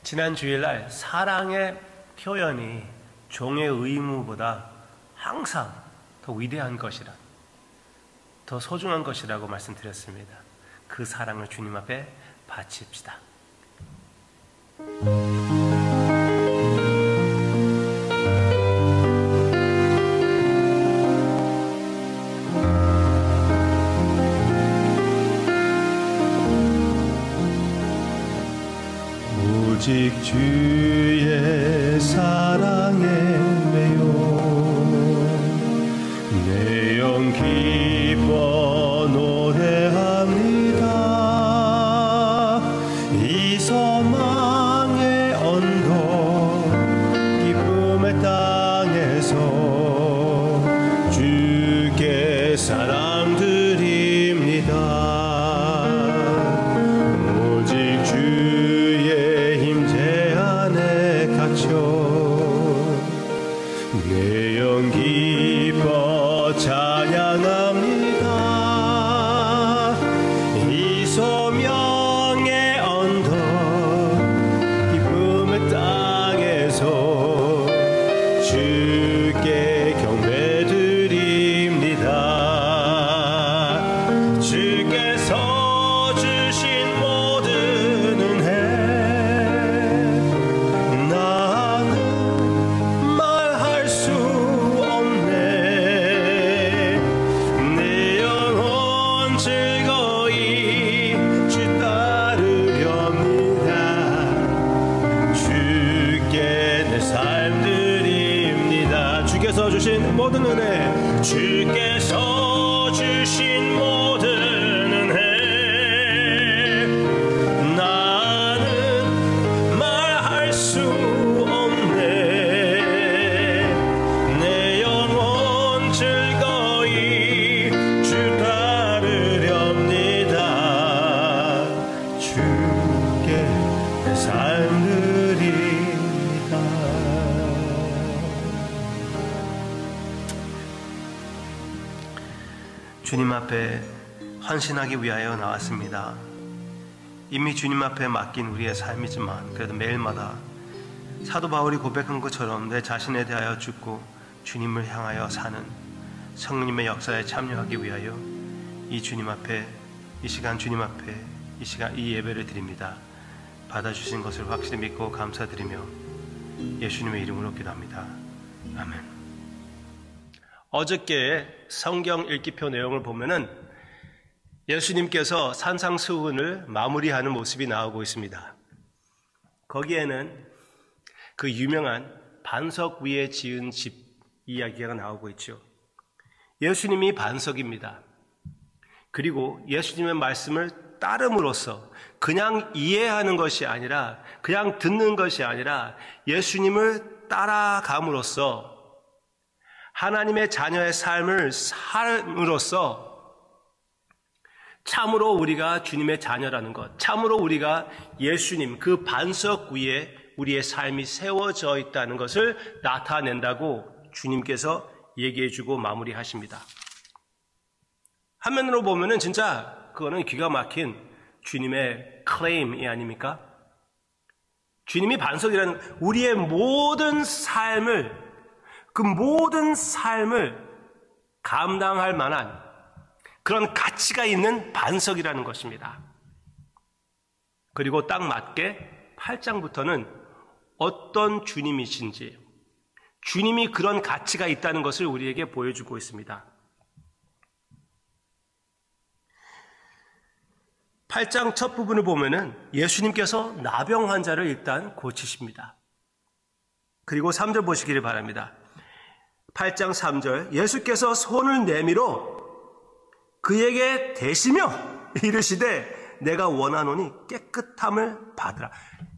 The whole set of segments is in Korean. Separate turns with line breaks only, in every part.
지난 주일날 사랑의 표현이 종의 의무보다 항상 더 위대한 것이라, 더 소중한 것이라고 말씀드렸습니다. 그 사랑을 주님 앞에 바칩시다.
오직 주의 사랑에 매여 내 영 기뻐 노래합니다. 이 소망의 언덕 기쁨의 땅에서 주께 사랑 드립니다. 오직 주의 힘 제 안에 갇혀 내 영 기뻐 찬양합니다. 이 소명의 언덕 기쁨의 땅에서 주께 경배드립니다. 주께서 주신 모든 은혜 나는 말할 수 없네. 내 영혼 즐거이 주 따르렵니다. 주께 내 삶 드립니다. 주께서 주신 모든 은혜, 주께서 주신 모든 은혜 나는 말할 수 없네. 내 영혼 즐거이 주 따르렵니다. 주께 내 삶 드립니다.
주님 앞에 헌신하기 위하여 나왔습니다. 이미 주님 앞에 맡긴 우리의 삶이지만 그래도 매일마다 사도 바울이 고백한 것처럼 내 자신에 대하여 죽고 주님을 향하여 사는 성령님의 역사에 참여하기 위하여 이 주님 앞에, 이 시간 주님 앞에 이 예배를 드립니다. 받아주신 것을 확실히 믿고 감사드리며 예수님의 이름으로 기도합니다. 아멘. 어저께 성경 읽기표 내용을 보면은 예수님께서 산상수훈을 마무리하는 모습이 나오고 있습니다. 거기에는 그 유명한 반석 위에 지은 집 이야기가 나오고 있죠. 예수님이 반석입니다. 그리고 예수님의 말씀을 따름으로써 그냥 이해하는 것이 아니라, 그냥 듣는 것이 아니라 예수님을 따라감으로써 하나님의 자녀의 삶을 삶으로써 참으로 우리가 주님의 자녀라는 것, 참으로 우리가 예수님 그 반석 위에 우리의 삶이 세워져 있다는 것을 나타낸다고 주님께서 얘기해주고 마무리하십니다. 한면으로 보면은 진짜 그거는 기가 막힌 주님의 클레임이 아닙니까? 주님이 반석이라는 우리의 모든 삶을, 그 모든 삶을 감당할 만한 그런 가치가 있는 반석이라는 것입니다. 그리고 딱 맞게 8장부터는 어떤 주님이신지, 주님이 그런 가치가 있다는 것을 우리에게 보여주고 있습니다. 8장 첫 부분을 보면은 예수님께서 나병 환자를 일단 고치십니다. 그리고 3절 보시기를 바랍니다. 8장 3절, 예수께서 손을 내밀어 그에게 대시며 이르시되 내가 원하노니 깨끗함을 받으라.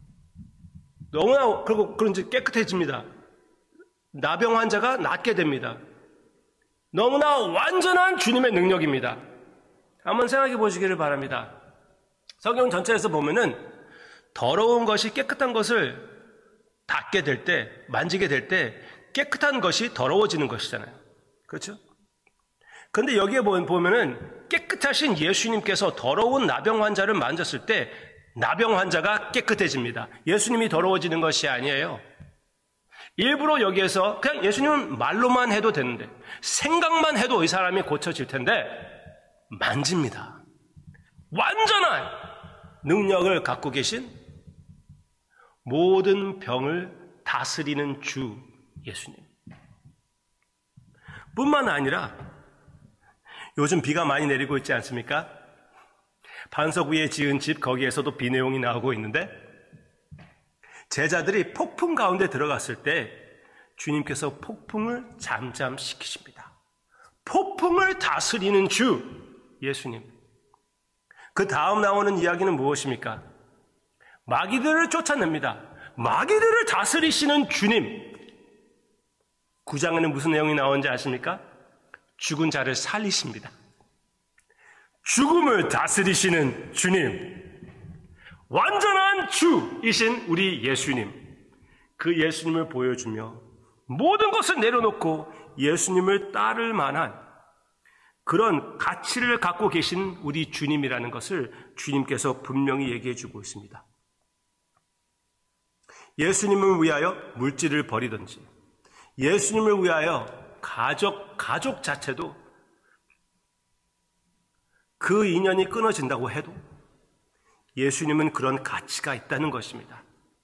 너무나 그런지 깨끗해집니다. 나병 환자가 낫게 됩니다. 너무나 완전한 주님의 능력입니다. 한번 생각해 보시기를 바랍니다. 성경 전체에서 보면은 더러운 것이 깨끗한 것을 닿게 될 때, 만지게 될 때 깨끗한 것이 더러워지는 것이잖아요. 그렇죠? 그런데 여기에 보면은 깨끗하신 예수님께서 더러운 나병 환자를 만졌을 때 나병 환자가 깨끗해집니다. 예수님이 더러워지는 것이 아니에요. 일부러 여기에서 그냥 예수님은 말로만 해도 되는데, 생각만 해도 이 사람이 고쳐질 텐데 만집니다. 완전한 능력을 갖고 계신, 모든 병을 다스리는 주 예수님 뿐만 아니라, 요즘 비가 많이 내리고 있지 않습니까? 반석 위에 지은 집, 거기에서도 비 내용이 나오고 있는데, 제자들이 폭풍 가운데 들어갔을 때 주님께서 폭풍을 잠잠시키십니다. 폭풍을 다스리는 주 예수님. 그 다음 나오는 이야기는 무엇입니까? 마귀들을 쫓아냅니다. 마귀들을 다스리시는 주님. 9장에는 무슨 내용이 나오는지 아십니까? 죽은 자를 살리십니다. 죽음을 다스리시는 주님. 완전한 주이신 우리 예수님. 그 예수님을 보여주며 모든 것을 내려놓고 예수님을 따를 만한 그런 가치를 갖고 계신 우리 주님이라는 것을 주님께서 분명히 얘기해 주고 있습니다. 예수님을 위하여 물질을 버리든지, 예수님을 위하여 가족 자체도 그 인연이 끊어진다고 해도 예수님은 그런 가치가 있다는 것입니다.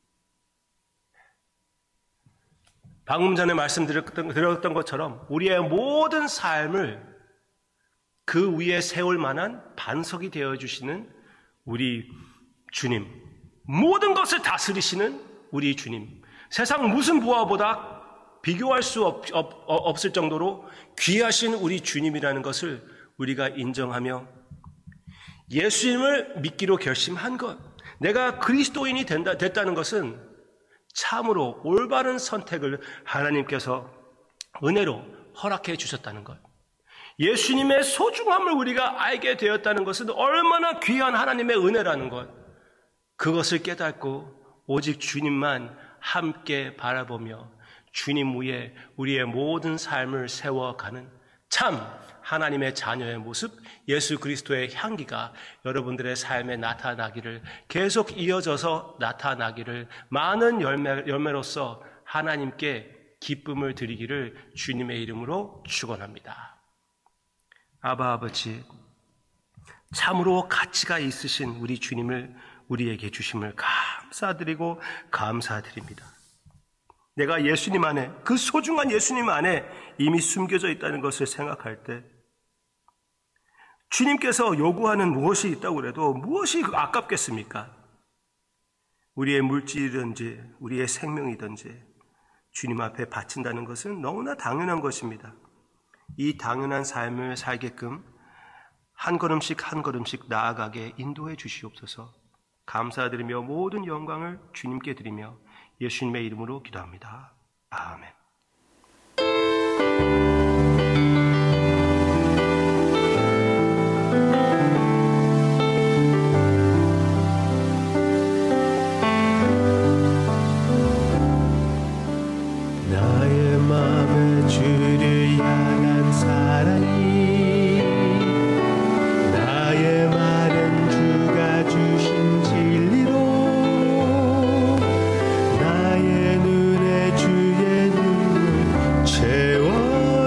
방금 전에 말씀드렸던 것처럼 우리의 모든 삶을 그 위에 세울 만한 반석이 되어주시는 우리 주님, 모든 것을 다스리시는 우리 주님, 세상 무슨 부하보다 비교할 수 없을 정도로 귀하신 우리 주님이라는 것을 우리가 인정하며 예수님을 믿기로 결심한 것, 내가 그리스도인이 됐다는 것은 참으로 올바른 선택을 하나님께서 은혜로 허락해 주셨다는 것, 예수님의 소중함을 우리가 알게 되었다는 것은 얼마나 귀한 하나님의 은혜라는 것, 그것을 깨닫고 오직 주님만 함께 바라보며 주님 위에 우리의 모든 삶을 세워가는 참 하나님의 자녀의 모습, 예수 그리스도의 향기가 여러분들의 삶에 나타나기를, 계속 이어져서 나타나기를, 많은 열매로서 하나님께 기쁨을 드리기를 주님의 이름으로 축원합니다. 아바 아버지, 참으로 가치가 있으신 우리 주님을 우리에게 주심을 감사드리고 감사드립니다. 내가 예수님 안에, 그 소중한 예수님 안에 이미 숨겨져 있다는 것을 생각할 때 주님께서 요구하는 무엇이 있다고 해도 무엇이 아깝겠습니까? 우리의 물질이든지 우리의 생명이든지 주님 앞에 바친다는 것은 너무나 당연한 것입니다. 이 당연한 삶을 살게끔 한 걸음씩 한 걸음씩 나아가게 인도해 주시옵소서. 감사드리며 모든 영광을 주님께 드리며 예수님의 이름으로 기도합니다. 아멘.
나의 마음에 주를 향한 사랑이, 나의 말은 주가 주신 진리로, 나의 눈에 주의 눈물 채워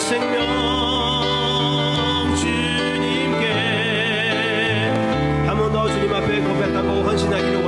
생명 주님께 한 번 더 주님 앞에 고백하고 헌신하기를